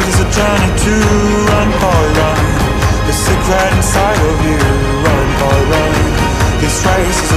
life is a journey to run, boy, run. The secret inside of you, run, boy, run. This race is